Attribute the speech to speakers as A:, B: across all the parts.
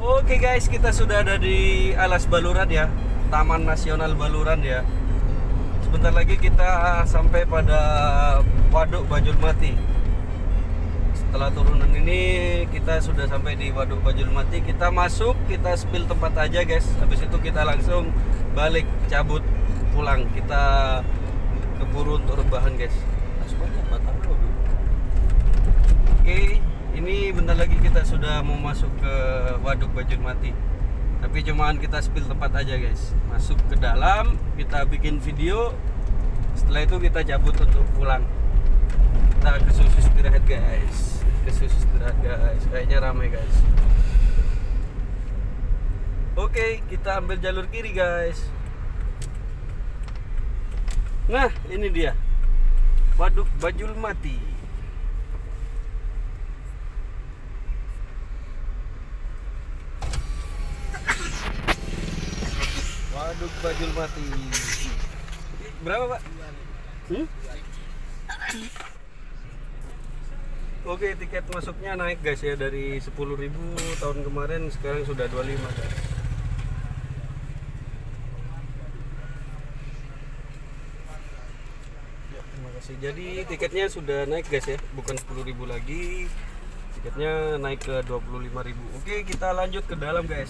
A: Oke guys, kita sudah ada di Alas Baluran ya, Taman Nasional Baluran ya. Sebentar lagi kita sampai pada Waduk Bajulmati. Setelah turunan ini kita sudah sampai di Waduk Bajulmati. Kita masuk, kita spill tempat aja guys. Habis itu kita langsung balik, cabut, pulang. Kita keburu untuk rebahan guys. Oke, ini bentar lagi kita sudah mau masuk ke Waduk Bajulmati. Tapi cuman kita spill tempat aja guys. Masuk ke dalam, kita bikin video. Setelah itu kita cabut untuk pulang. Kita ke Susu istirahat guys. Ke Susu istirahat guys. Kayaknya ramai guys. Oke, kita ambil jalur kiri guys. Nah, ini dia Waduk Bajulmati. Waduk Bajulmati. Berapa Pak? Oke, tiket masuknya naik guys ya, dari 10.000 tahun kemarin sekarang sudah 25 guys. Ya, terima kasih. Jadi tiketnya sudah naik guys ya, bukan 10.000 lagi. Tiketnya naik ke 25.000. Oke, kita lanjut ke dalam guys.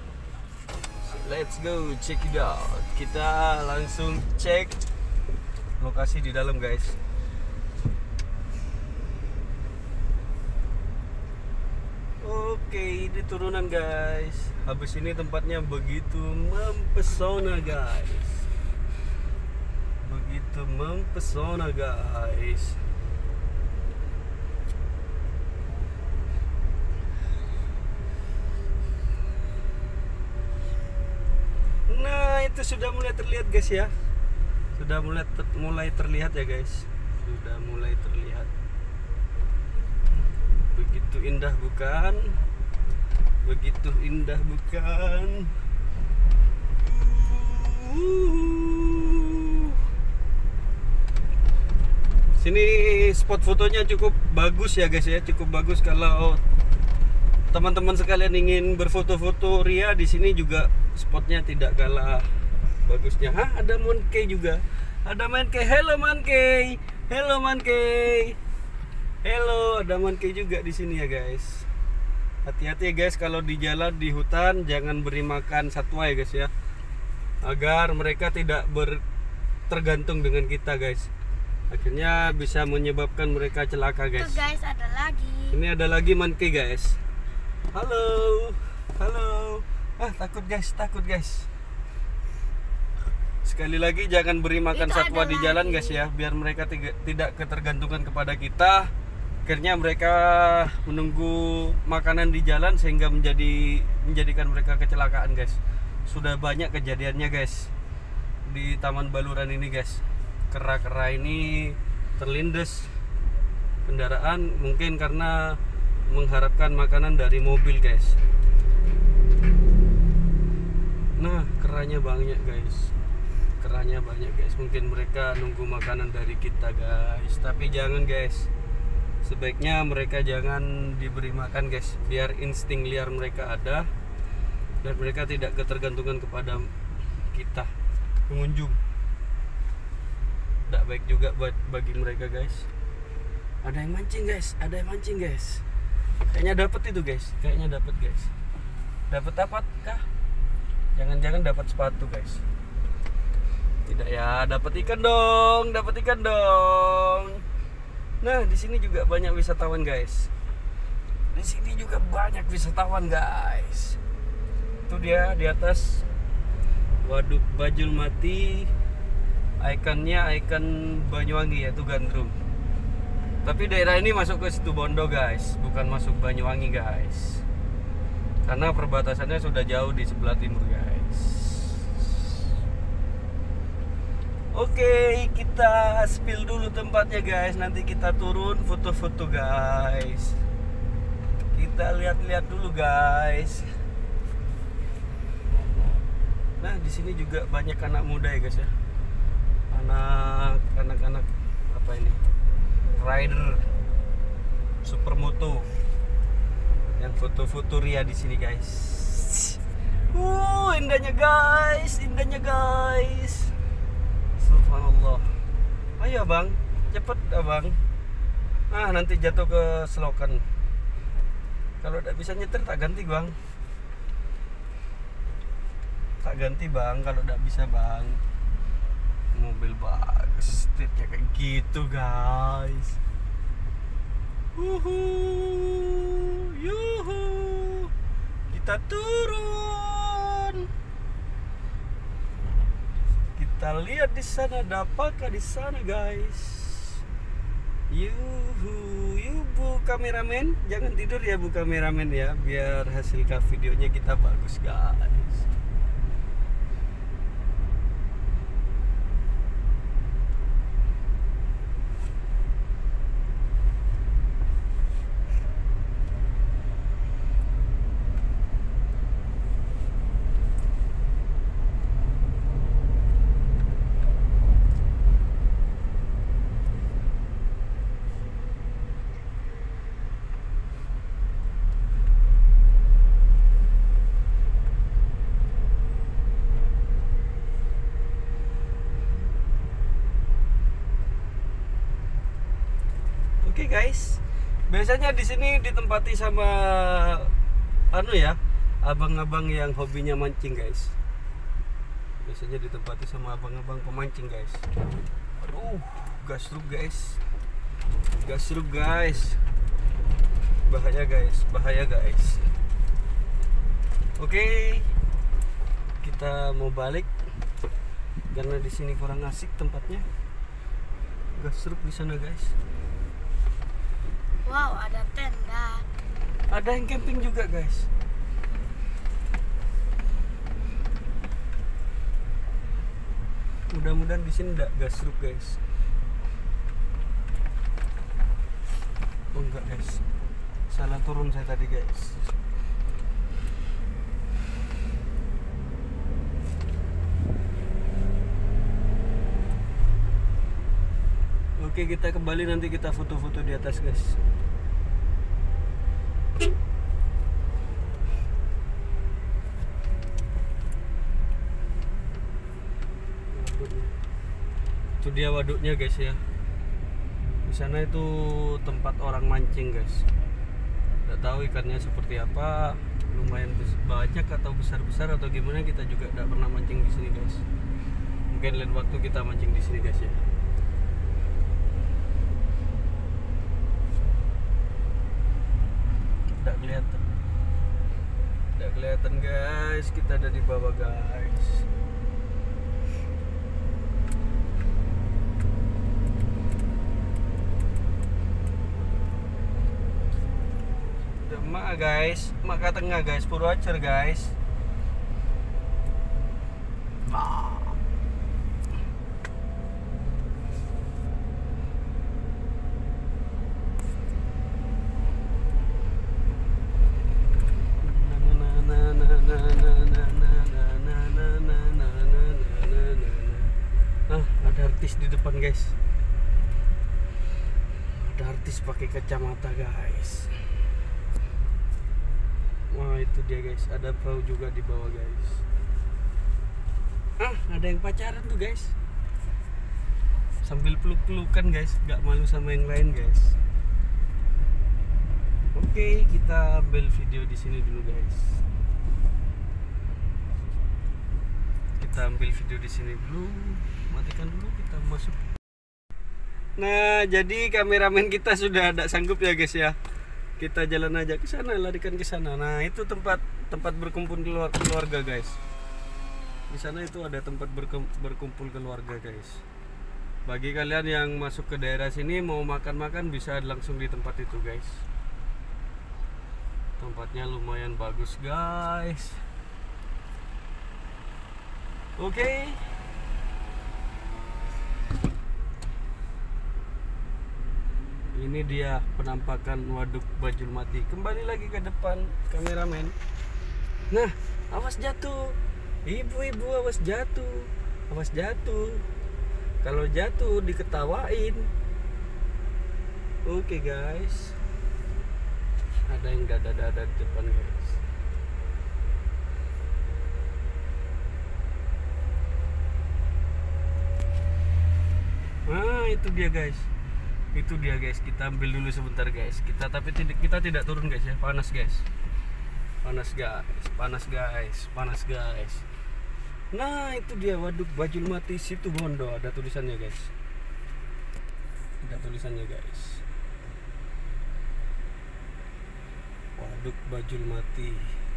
A: Let's go check it out. Kita langsung cek lokasi di dalam guys. Oke, ini turunan guys. Habis ini tempatnya begitu mempesona guys. Begitu mempesona guys. Nah, itu sudah mulai terlihat guys ya. Sudah mulai terlihat ya guys. Sudah mulai terlihat. Begitu indah bukan? Begitu indah bukan? Sini spot fotonya cukup bagus ya guys ya. Cukup bagus kalau teman-teman sekalian ingin berfoto-foto ria. Di sini juga spotnya tidak kalah bagusnya. Hah, ada Monkey juga. Ada Monkey. Hello Monkey. Hello Monkey. Hello, ada Monkey juga di sini ya guys. Hati-hati ya guys, kalau di jalan di hutan jangan beri makan satwa ya guys ya. Agar mereka tidak tergantung dengan kita guys. Akhirnya bisa menyebabkan mereka celaka guys.
B: Tuh guys, ada lagi.
A: Ini ada lagi Monkey guys. Halo. Halo. Ah, takut guys. Sekali lagi jangan beri makan
B: Itu
A: satwa
B: ada
A: di jalan
B: lagi.
A: guys ya, biar mereka tidak ketergantungan kepada kita. Akhirnya mereka menunggu makanan di jalan sehingga menjadikan mereka kecelakaan guys. Sudah banyak kejadiannya guys di Taman Baluran ini guys. Kera-kera ini terlindas kendaraan mungkin karena mengharapkan makanan dari mobil guys. Nah, keranya banyak guys. Keranya banyak guys. Mungkin mereka nunggu makanan dari kita guys. Tapi jangan guys. Sebaiknya mereka jangan diberi makan guys. Biar insting liar mereka ada. Dan mereka tidak ketergantungan kepada kita, pengunjung. Tidak baik juga bagi mereka guys. Ada yang mancing guys. Ada yang mancing guys. Kayaknya dapat itu guys. Kayaknya dapat guys. Dapat apa kah? Jangan-jangan dapat sepatu guys. Tidak ya, dapat ikan dong, dapat ikan dong. Nah, di sini juga banyak wisatawan guys. Di sini juga banyak wisatawan guys. Itu dia di atas Waduk Bajulmati. Ikonnya ikon Banyuwangi yaitu gandrung. Tapi daerah ini masuk ke Situbondo guys, bukan masuk Banyuwangi guys. Karena perbatasannya sudah jauh di sebelah timur guys. Oke, kita spill dulu tempatnya guys. Nanti kita turun foto-foto guys. Kita lihat-lihat dulu guys. Nah, di sini juga banyak anak muda ya guys ya. Anak-anak apa ini? Rider supermoto yang foto-foto ria di sini guys. Indahnya guys, indahnya guys. Subhanallah. Ayo bang, cepet abang. Nanti jatuh ke selokan. Kalau tidak bisa nyetir tak ganti bang. Tak ganti bang kalau tidak bisa bang. Mobil bagus, setirnya kayak gitu guys. Yuhu, kita turun. Kita lihat di sana, ada apakah di sana guys? Yuhu, bu kameramen, jangan tidur ya bu kameramen ya, biar hasil videonya kita bagus guys. Oke guys, biasanya di sini ditempati sama abang-abang yang hobinya mancing guys. Biasanya ditempati sama abang-abang pemancing guys. Aduh, gasruk guys, gasruk guys, bahaya guys, bahaya guys. Oke, kita mau balik karena di sini kurang asik tempatnya. Gasruk di sana guys.
B: Wow, ada tenda.
A: Ada yang camping juga guys. Mudah-mudahan di sini enggak gasruk guys. Oh enggak guys, salah turun saya tadi guys. Oke, kita kembali, nanti kita foto-foto di atas guys. Itu dia waduknya guys ya. Di sana itu tempat orang mancing guys. Tidak tahu ikannya seperti apa, lumayan banyak atau besar-besar atau gimana, kita juga tidak pernah mancing di sini guys. Mungkin lain waktu kita mancing di sini guys ya. Tidak kelihatan. Tidak kelihatan guys, kita ada di bawah guys. Mak guys, mak ke tengah guys, Purwacer guys. Ada artis di depan guys. Ada artis pakai kacamata guys. Wah, itu dia guys, ada perahu juga di bawah guys. Ada yang pacaran tuh guys, sambil peluk-pelukan guys, gak malu sama yang lain guys. Oke, kita ambil video di sini dulu guys. Kita ambil video di sini dulu, matikan dulu, kita masuk. Nah, jadi kameramen kita sudah ada sanggup ya guys ya. Kita jalan aja ke sana, larikan ke sana. Nah, itu tempat berkumpul keluarga guys. Di sana itu ada tempat berkumpul keluarga guys. Bagi kalian yang masuk ke daerah sini mau makan-makan, bisa langsung di tempat itu guys. Tempatnya lumayan bagus guys. Oke. Ini dia penampakan Waduk Bajulmati. Kembali lagi ke depan kameramen. Nah, awas jatuh. Ibu-ibu awas jatuh. Awas jatuh. Kalau jatuh diketawain. Oke guys. Ada yang dada-dada di depan guys. itu dia guys. Itu dia guys. Kita ambil dulu sebentar guys. Kita tidak turun guys ya. Panas guys. Panas guys. Nah, itu dia Waduk Bajulmati Situbondo. Ada tulisannya guys. Waduk Bajulmati.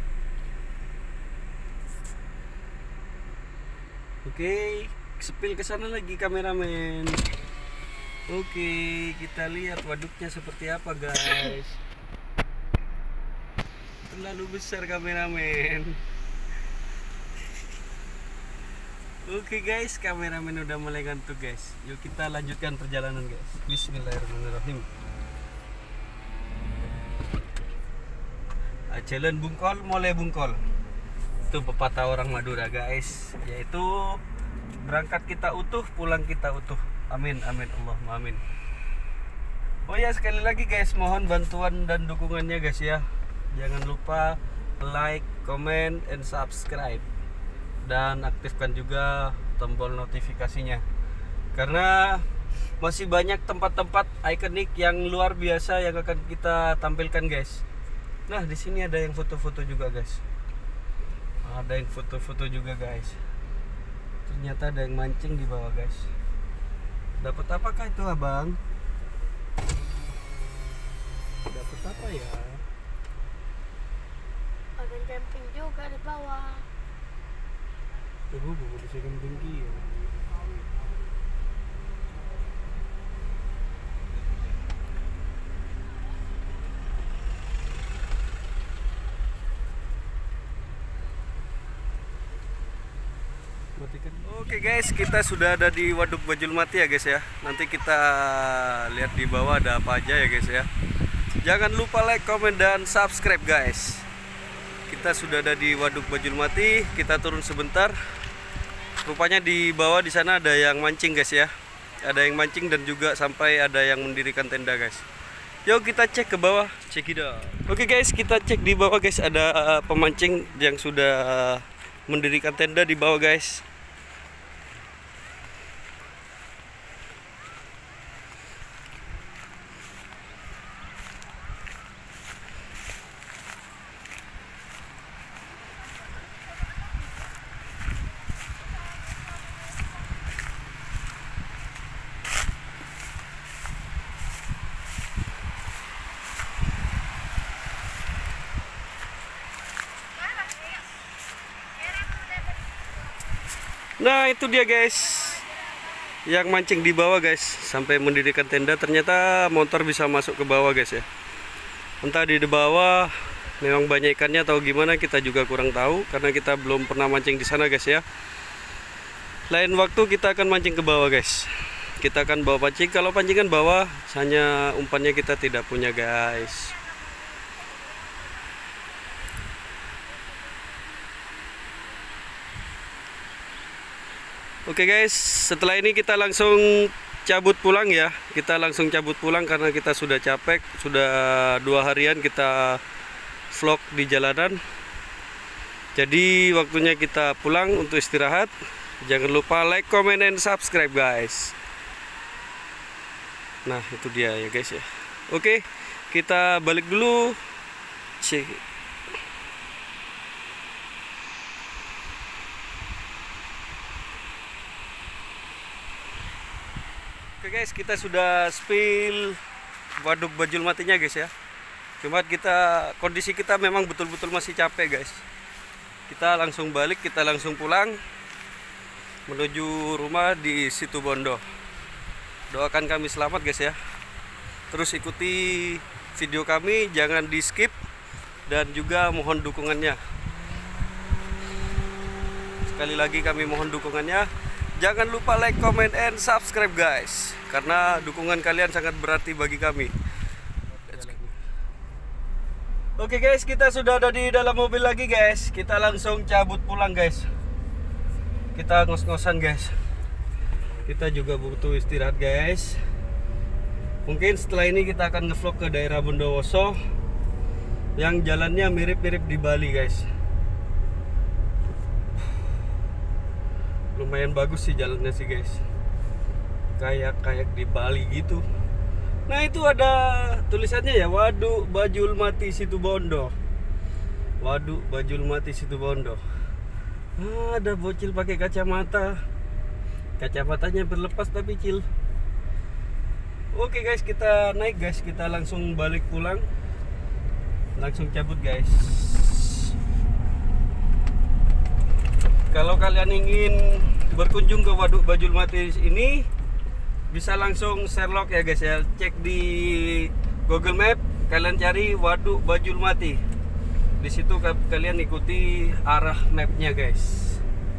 A: Oke, sepil ke sana lagi kameramen. Oke, kita lihat waduknya seperti apa guys. Terlalu besar kameramen. Oke guys, kameramen udah mulai ngantuk guys. Yuk kita lanjutkan perjalanan guys. Bismillahirrahmanirrahim. Jalan Bungkol, mulai Bungkol. Itu pepatah orang Madura guys, yaitu berangkat kita utuh, pulang kita utuh. Amin, amin, Allahumma amin. Oh ya, sekali lagi guys, mohon bantuan dan dukungannya guys ya. Jangan lupa like, comment, and subscribe. Dan aktifkan juga tombol notifikasinya. Karena masih banyak tempat-tempat ikonik yang luar biasa yang akan kita tampilkan guys. Nah, di sini ada yang foto-foto juga guys. Ternyata ada yang mancing di bawah guys. Dapat apakah itu abang? Dapat apa ya?
B: Ada camping juga di bawah.
A: Tuh, di sini tinggi ya. Oke guys, kita sudah ada di Waduk Bajulmati ya guys ya. Nanti kita lihat di bawah ada apa aja ya guys ya. Jangan lupa like, comment, dan subscribe guys. Kita sudah ada di Waduk Bajulmati. Kita turun sebentar. Rupanya di bawah di sana ada yang mancing guys ya. Ada yang mancing dan juga sampai ada yang mendirikan tenda guys. Yuk kita cek ke bawah, check it out. Oke guys, kita cek di bawah guys. Ada pemancing yang sudah mendirikan tenda di bawah guys. Nah, itu dia guys, yang mancing di bawah guys, sampai mendirikan tenda. Ternyata motor bisa masuk ke bawah guys ya. Entah di bawah memang banyak ikannya atau gimana, kita juga kurang tahu karena kita belum pernah mancing di sana guys ya. Lain waktu kita akan mancing ke bawah guys. Kita akan bawa pancing. Kalau pancingan bawah, hanya umpannya kita tidak punya guys. Oke guys, setelah ini kita langsung cabut pulang ya. Kita langsung cabut pulang karena kita sudah capek. Sudah 2 harian kita vlog di jalanan. Jadi waktunya kita pulang untuk istirahat. Jangan lupa like, comment, and subscribe guys. Nah, itu dia ya guys ya. Oke, kita balik dulu. Cek. Oke guys, kita sudah spill Waduk Bajulmatinya guys ya. Cuma kondisi kita memang betul-betul masih capek guys. Kita langsung balik, kita langsung pulang menuju rumah di Situbondo. Doakan kami selamat guys ya. Terus ikuti video kami, jangan di skip, dan juga mohon dukungannya. Sekali lagi kami mohon dukungannya. Jangan lupa like, comment, and subscribe guys, karena dukungan kalian sangat berarti bagi kami. Oke guys, kita sudah ada di dalam mobil lagi guys. Kita langsung cabut pulang guys. Kita ngos-ngosan guys. Kita juga butuh istirahat guys. Mungkin setelah ini kita akan ngevlog ke daerah Bondowoso yang jalannya mirip-mirip di Bali guys. Lumayan bagus sih jalannya sih guys. kayak di Bali gitu. Nah itu ada tulisannya ya, Waduk Bajul Mati Situbondo. Waduk Bajul Mati Situbondo. Ada bocil pakai kacamata. Kacamatanya berlepas tapi cil. Oke guys, kita naik guys, kita langsung balik pulang. Langsung cabut guys. Kalau kalian ingin berkunjung ke Waduk Bajul Mati ini, bisa langsung Sherlock ya guys ya. Cek di Google Map, kalian cari Waduk Bajul Mati. Di situ kalian ikuti arah mapnya guys.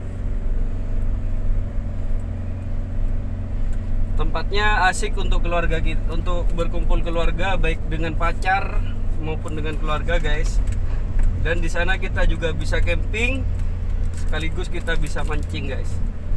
A: Tempatnya asik untuk keluarga kita, untuk berkumpul keluarga baik dengan pacar maupun dengan keluarga guys. Dan di sana kita juga bisa camping, sekaligus kita bisa mancing guys.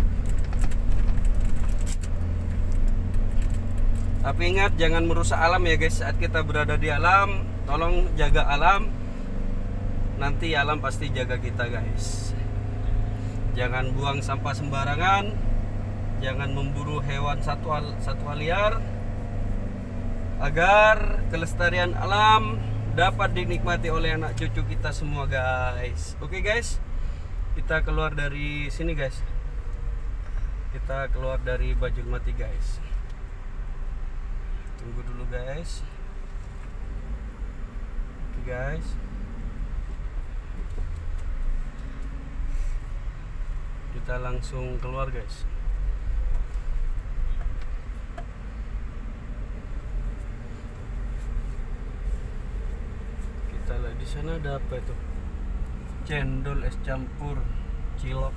A: Tapi ingat, jangan merusak alam ya guys. Saat kita berada di alam, tolong jaga alam. Nanti alam pasti jaga kita guys. Jangan buang sampah sembarangan. Jangan memburu hewan satwa liar, agar kelestarian alam dapat dinikmati oleh anak cucu kita semua guys. Oke guys, kita keluar dari sini guys. Kita keluar dari Bajul Mati guys. Tunggu dulu guys. Oke guys. Kita langsung keluar guys. Kita lihat di sana ada apa itu? Cendol es campur cilok.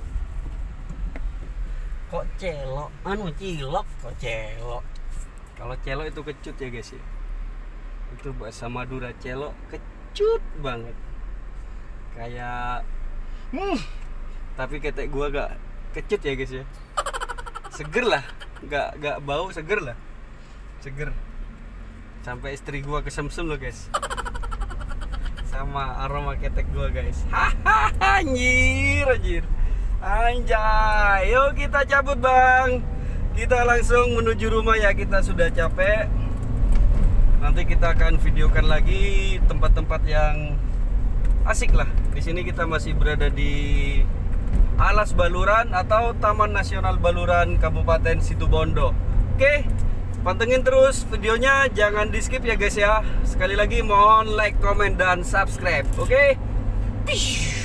A: Kok celok? Cilok kok celok? Kalau celok itu kecut ya guys ya. Itu bahasa Madura, celok kecut banget. Kayak tapi ketek gua gak kecut ya guys ya. Seger lah, gak bau, seger lah. Seger. Sampai istri gua kesemsem loh guys. Sama aroma ketek gua guys. Anjir. Anjay. Yuk kita cabut bang. Kita langsung menuju rumah ya, kita sudah capek. Nanti kita akan videokan lagi tempat-tempat yang asik lah. Di sini kita masih berada di Alas Baluran atau Taman Nasional Baluran Kabupaten Situbondo. Oke, pantengin terus videonya, jangan di skip ya guys ya. Sekali lagi mohon like, comment, dan subscribe. Oke, peace.